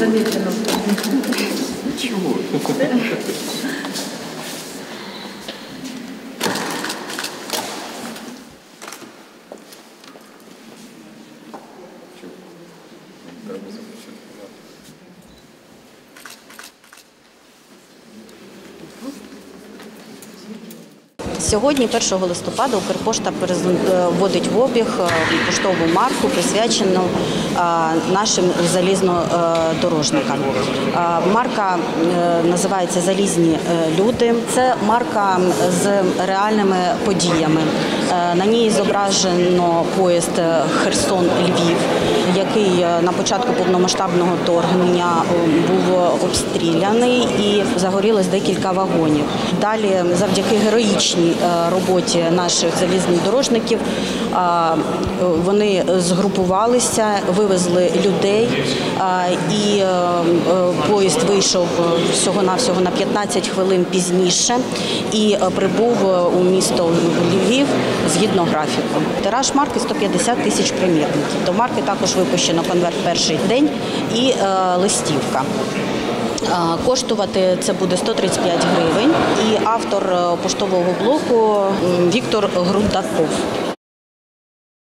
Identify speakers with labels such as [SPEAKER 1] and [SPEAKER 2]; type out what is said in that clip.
[SPEAKER 1] Замедлено.
[SPEAKER 2] Чего?
[SPEAKER 3] Сьогодні, 1 листопада, Укрпошта вводить в обіг поштову марку, присвячену нашим залізнодорожникам. Марка називається «Залізні люди». Це марка з реальними подіями. На ній зображено поїзд Херсон-Львів, який на початку повномасштабного вторгнення був обстріляний і загорілось декілька вагонів. Далі, завдяки героїчній роботі наших залізнодорожників, вони згрупувалися, вивезли людей, і поїзд вийшов всього-навсього на 15 хвилин пізніше і прибув у місто Львів згідно графіку. Тираж марки – 150 тисяч примірників. До марки також випущено конверт «Перший день» і листівка. Коштувати це буде 135 гривень. І автор поштового блоку Віктор Грундаков.